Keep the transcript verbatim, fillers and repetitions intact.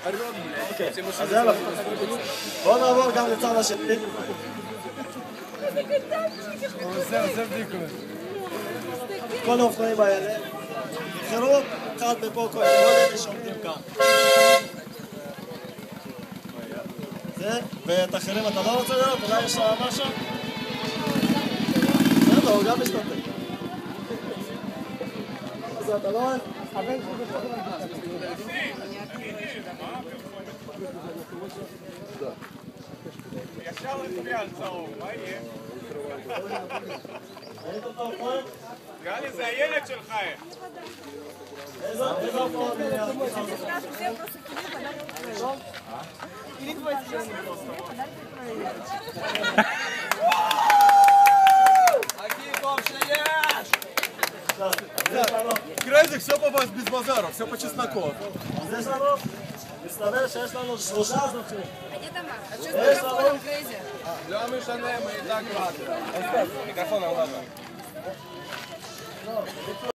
אוקיי, אז יאללה. בואו נעבור גם לצד השני. כל האופנועים האלה נבחרו אחד מפה כל אלה שעומדים כאן. זה, ואת אחרים אתה לא רוצה לראות? אולי יש שם משהו? בסדר, הוא גם משתתף. אז אתה לא אוהב? הבן שלי ישר להצביע על צהוב, מה יהיה? ראית אותו אופנועים? גלי, זה הילד שלך. איזה אופנועים? Крайзик, все по вас без базара, все по чесноку. אז יש לנו, מסתבר שיש לנו שלושה זוכים. אני תמר, את שואלת מיקרופון, קרייזי. לא משנה, мы и так рады. Микрофон, ладно.